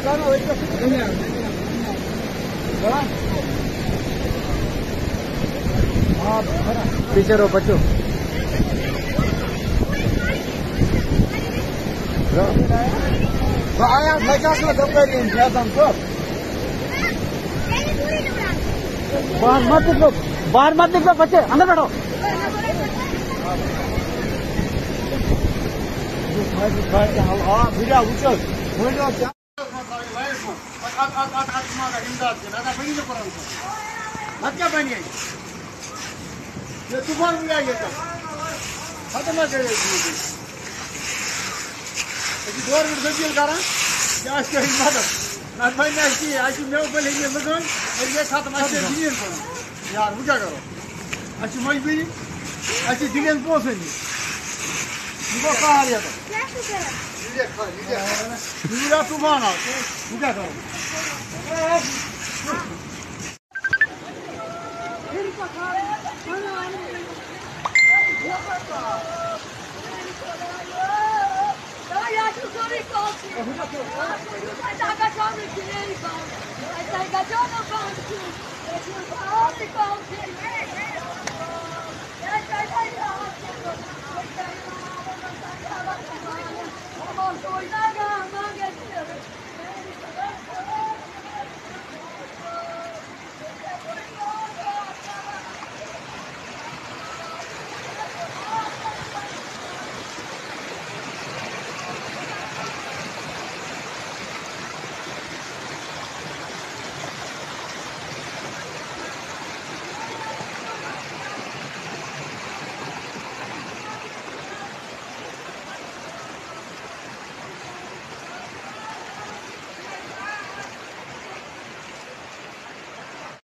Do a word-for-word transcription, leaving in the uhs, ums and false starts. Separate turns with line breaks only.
पीछे रहो बच्चों। आया मजाक में दबा रही हूँ हमको। बाहर मत निकलो, बाहर मत निकलो बच्चे, अंदर बैठो। क्या बनिए ये तूफान भी आएगा तो खत्म कर गवर्नमेंट फैसिल कर मदद ना बन आज मे पहले मकान ये खत्म दिन यार वो क्या करो अच्छी मजबूरी अच्छी दिन पोसन कहा तूफान आओ वो क्या करो
Come on,